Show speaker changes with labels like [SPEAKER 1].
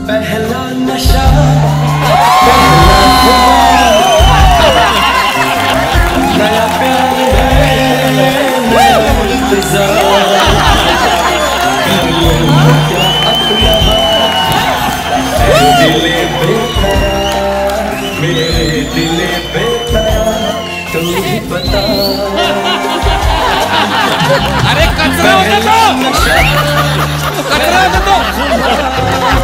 [SPEAKER 1] पहला नशा पहला नया प्यार है नया इंतजार दिले बेकरार मेरे दिले बेकरार तू ही बता।
[SPEAKER 2] अरे कचरा होता तो कचरा होता तो